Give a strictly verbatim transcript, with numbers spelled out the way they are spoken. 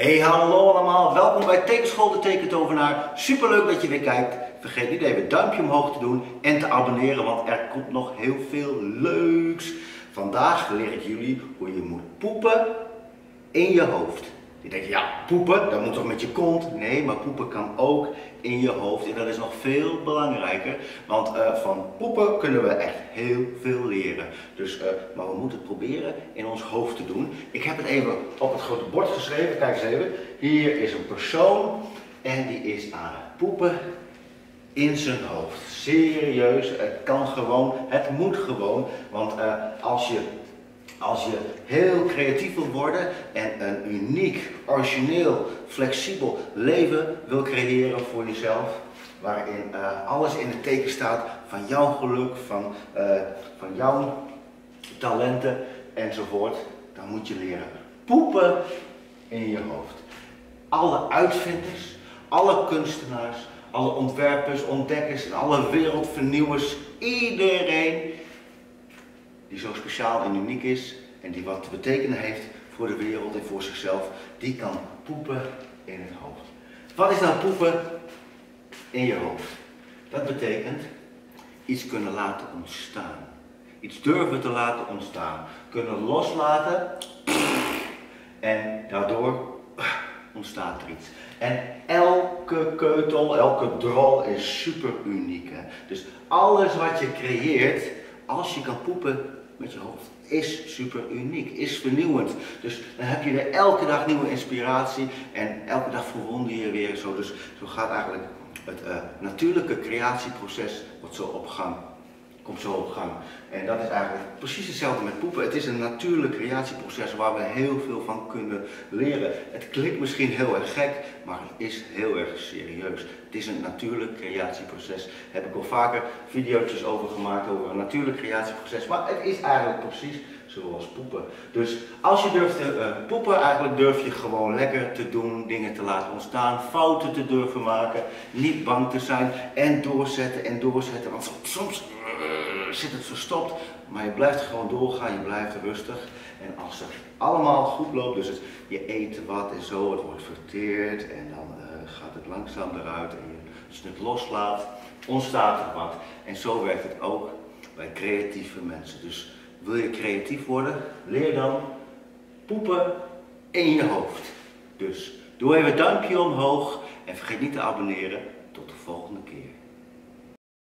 Hey, hallo allemaal, welkom bij Tekenschool de Tekentovenaar. Superleuk dat je weer kijkt. Vergeet niet even een duimpje omhoog te doen en te abonneren, want er komt nog heel veel leuks. Vandaag leer ik jullie hoe je moet poepen in je hoofd. Je denkt, ja, poepen, dat moet toch met je kont? Nee, maar poepen kan ook in je hoofd en dat is nog veel belangrijker. Want uh, van poepen kunnen we echt heel veel leren. Dus, uh, maar we moeten het proberen in ons hoofd te doen. Ik heb het even op het grote bord geschreven, kijk eens even. Hier is een persoon en die is aan het poepen in zijn hoofd. Serieus, het kan gewoon, het moet gewoon. Want uh, als je... Als je heel creatief wil worden en een uniek, origineel, flexibel leven wil creëren voor jezelf, waarin uh, alles in het teken staat van jouw geluk, van, uh, van jouw talenten enzovoort, dan moet je leren poepen in je hoofd. Alle uitvinders, alle kunstenaars, alle ontwerpers, ontdekkers en alle wereldvernieuwers, iedereen die zo speciaal en uniek is en die wat te betekenen heeft voor de wereld en voor zichzelf, die kan poepen in het hoofd. Wat is nou poepen in je hoofd? Dat betekent iets kunnen laten ontstaan. Iets durven te laten ontstaan. Kunnen loslaten en daardoor ontstaat er iets. En elke keutel, elke drol is super uniek. Hè? Dus alles wat je creëert, als je kan poepen met je hoofd, is super uniek, is vernieuwend. Dus dan heb je er elke dag nieuwe inspiratie en elke dag verwonder je weer zo. Dus zo gaat eigenlijk het uh, natuurlijke creatieproces wordt zo op gang. Komt zo op gang. En dat is eigenlijk precies hetzelfde met poepen. Het is een natuurlijk creatieproces waar we heel veel van kunnen leren. Het klinkt misschien heel erg gek, maar het is heel erg serieus. Het is een natuurlijk creatieproces. Daar heb ik al vaker video's over gemaakt, over een natuurlijk creatieproces. Maar het is eigenlijk precies zoals poepen. Dus als je durft te uh, poepen, eigenlijk durf je gewoon lekker te doen, dingen te laten ontstaan, fouten te durven maken, niet bang te zijn en doorzetten en doorzetten. Want soms uh, zit het verstopt, maar je blijft gewoon doorgaan, je blijft rustig. En als het allemaal goed loopt, dus het, je eet wat en zo, het wordt verteerd en dan uh, gaat het langzaam eruit en je, als je het loslaat, ontstaat er wat. En zo werkt het ook bij creatieve mensen. Dus wil je creatief worden, leer dan poepen in je hoofd. Dus doe even een duimpje omhoog en vergeet niet te abonneren. Tot de volgende keer.